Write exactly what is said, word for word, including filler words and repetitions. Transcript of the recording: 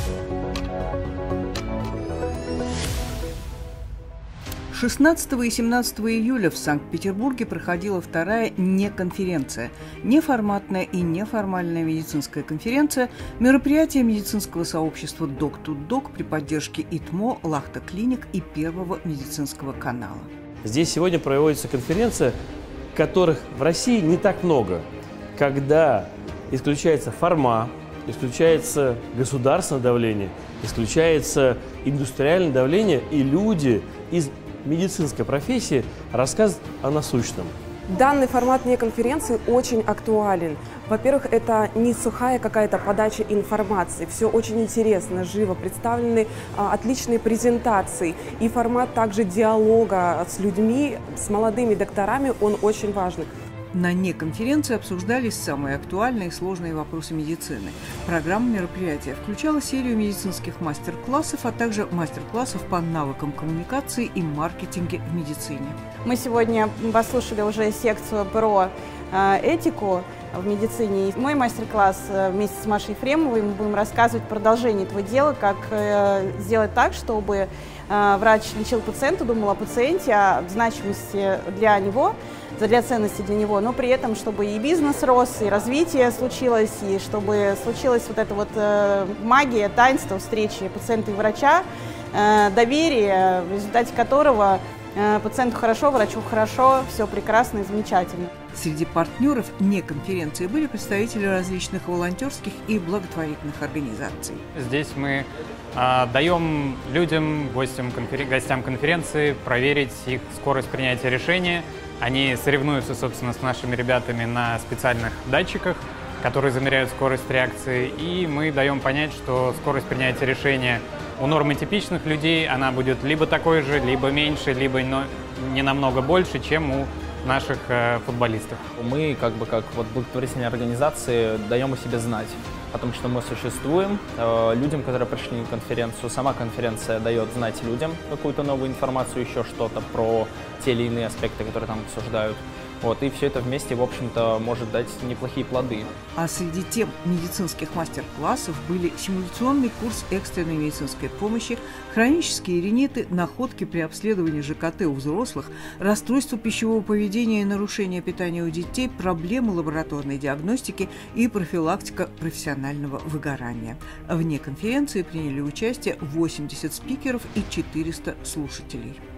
шестнадцатого и семнадцатого июля в Санкт-Петербурге проходила вторая неконференция, неформатная и неформальная медицинская конференция, мероприятие медицинского сообщества «Док ту Док» при поддержке ИТМО, Лахта Клиник и Первого медицинского канала. Здесь сегодня проводится конференция, которых в России не так много, когда исключается форма, исключается государственное давление, исключается индустриальное давление, и люди из медицинской профессии рассказывают о насущном. Данный формат неконференции очень актуален. Во-первых, это не сухая какая-то подача информации. Все очень интересно, живо представлены, а, отличные презентации. И формат также диалога с людьми, с молодыми докторами, он очень важный. На неконференции обсуждались самые актуальные и сложные вопросы медицины. Программа мероприятия включала серию медицинских мастер-классов, а также мастер-классов по навыкам коммуникации и маркетинге в медицине. Мы сегодня послушали уже секцию про э, этику в медицине. Мой мастер-класс вместе с Машей Ефремовой, мы будем рассказывать продолжение этого дела, как э, сделать так, чтобы э, врач лечил пациента, думал о пациенте, о значимости для него, для ценности для него, но при этом, чтобы и бизнес рос, и развитие случилось, и чтобы случилась вот эта вот э, магия, таинство встречи пациента и врача, э, доверие, в результате которого э, пациенту хорошо, врачу хорошо, все прекрасно и замечательно. Среди партнеров неконференции были представители различных волонтерских и благотворительных организаций. Здесь мы э, даем людям, гостям, конфер... гостям конференции проверить их скорость принятия решения. Они соревнуются, собственно, с нашими ребятами на специальных датчиках, которые замеряют скорость реакции, и мы даем понять, что скорость принятия решения у нормотипичных людей, она будет либо такой же, либо меньше, либо не намного больше, чем у наших э, футболистов. Мы, как бы, как вот благотворительные организации, даем о себе знать о том, что мы существуем. Э, людям, которые пришли на конференцию, сама конференция дает знать людям какую-то новую информацию, еще что-то про те или иные аспекты, которые там обсуждают. Вот, и все это вместе, в общем-то, может дать неплохие плоды. А среди тем медицинских мастер-классов были симуляционный курс экстренной медицинской помощи, хронические риниты, находки при обследовании ЖКТ у взрослых, расстройства пищевого поведения и нарушения питания у детей, проблемы лабораторной диагностики и профилактика профессионального выгорания. Вне конференции приняли участие восемьдесят спикеров и четыреста слушателей.